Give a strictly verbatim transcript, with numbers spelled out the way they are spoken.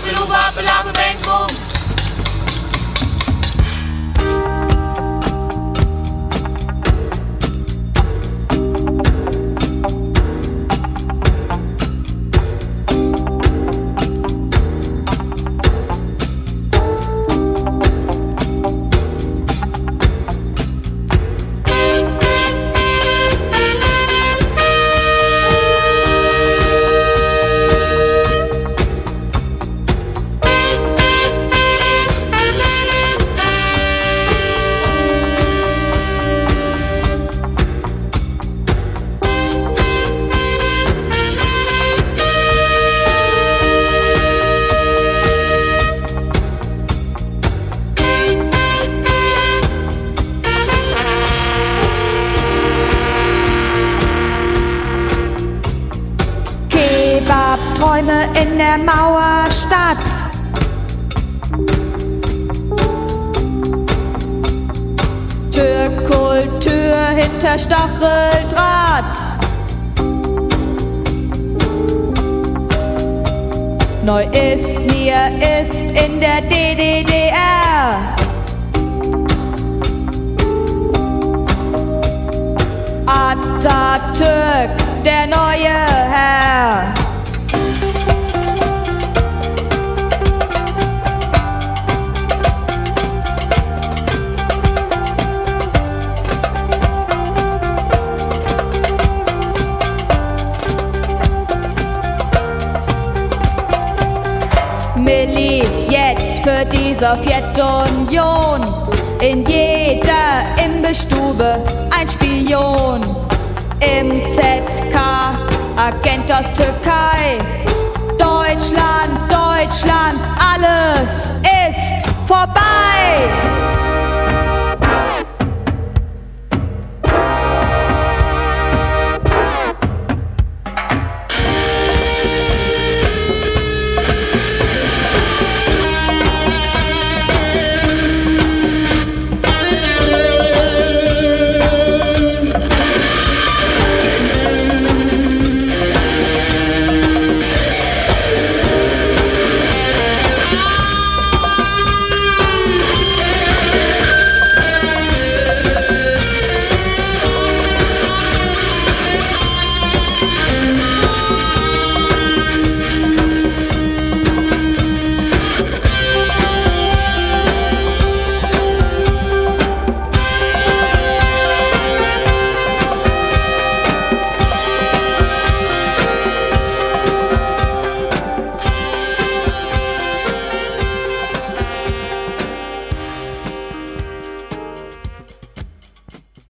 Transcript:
Luba, Belame, Bang, Boom. Träume in der Mauerstadt. Türkultur hinter Stacheldraht. Neu ist, wie er ist in der D D D R. Atatürk, der neue Herr. Millijet für die Sowjetunion, in jeder Imbissstube ein Spion, im Z K Agent aus Türkei. Deutschland, Deutschland, alles ist vorbei.